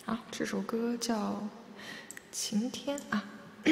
好，这首歌叫《晴天》啊。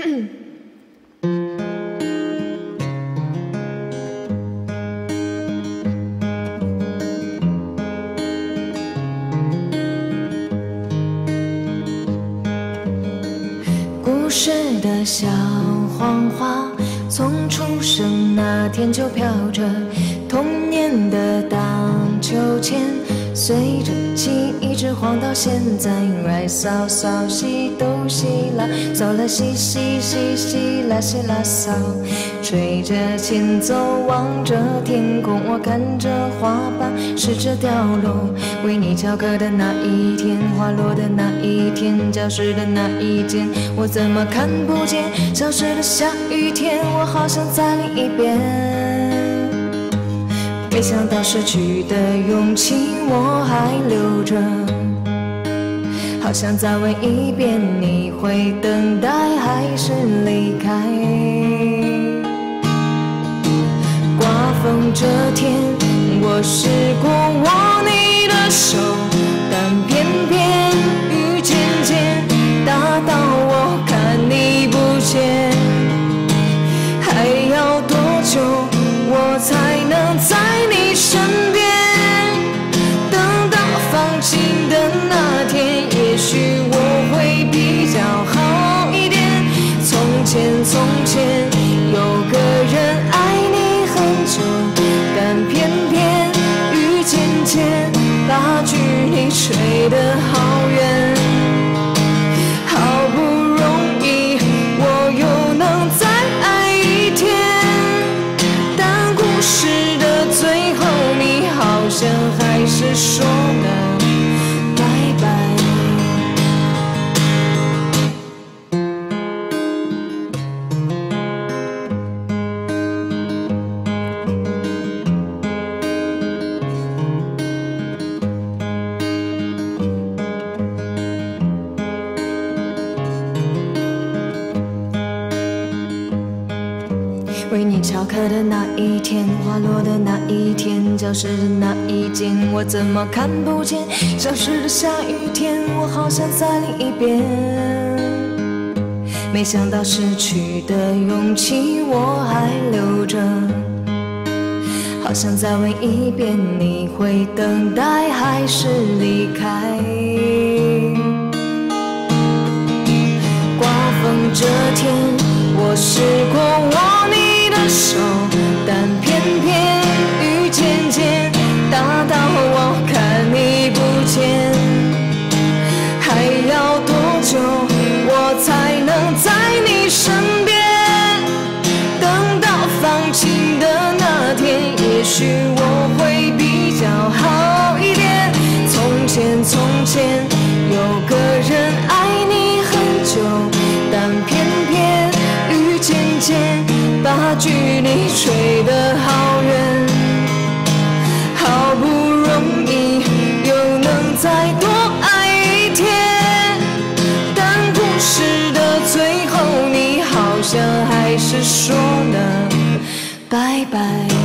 故事的小黄花，从出生那天就飘着童年的荡秋千，随着记忆一直晃到现在。来扫扫西哆西啦，嗦啦西西西西啦西啦扫，吹着前奏望着天空，我看着花瓣试着掉落。为你翘课的那一天，花落的那一天，教室的那一间，我怎么看不见？消失的下雨天，我好想再淋一遍。没想到失去的勇气我还留着，好想再问一遍，你会等待还是离开？刮风这天，我试过握你的手，但偏偏雨渐渐大到我看你不见。还要多久我才能在你身边？等到放晴的那天，也许我会比较好一点。从前从前有个人爱你很久，但偏偏雨渐渐把距离吹得好远。好不容易我又能再爱一天，但故事的最后你好像还是说了拜拜。为你翘课的那一天，花落的那一天，教室的那一间，我怎么看不见？消失的下雨天，我好想再淋一遍。没想到失去的勇气我还留着，好想再问一遍，你会等待还是离开？刮风这天，我试过握你的手，但偏偏雨渐渐大到我看你不见。还要多久我才能在你身边？等到放晴的那天，也许我会比较好一点。从前从前有个人爱你很久，但偏偏雨渐渐把距离吹得好远。好不容易又能再多爱一天，但故事的最后你好像还是说了拜拜。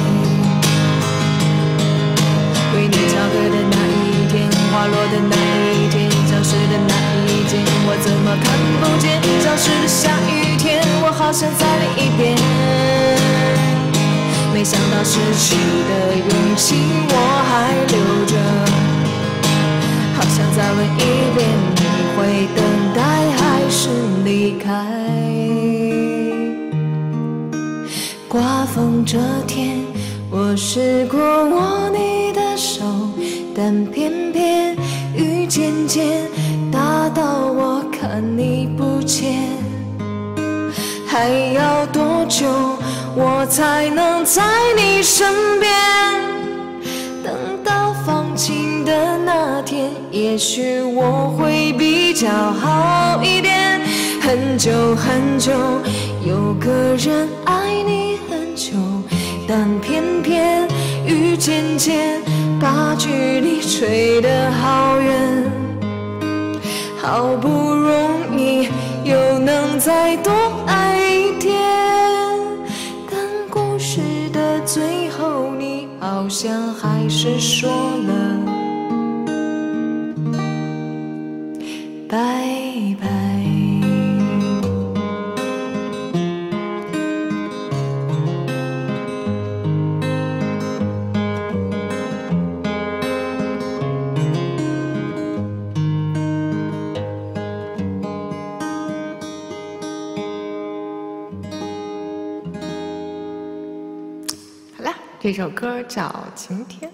为你翘课的那一天，花落的那一天，教室的那一间，我怎么看不见？消失的下雨天，我好想再淋一遍。没想到失去的勇气我还留着，好想再问一遍，你会等待还是离开？刮风这天，我试过握你的手，但偏偏雨渐渐大到我看你不见。还要多久我才能在你身边？等到放晴的那天，也许我会比较好一点。很久很久有个人爱你很久，但偏偏雨渐渐把距离吹得好远。好不容易又能再多爱一天，但故事的最后你好像还是说了拜拜。 好啦，这首歌叫《晴天》。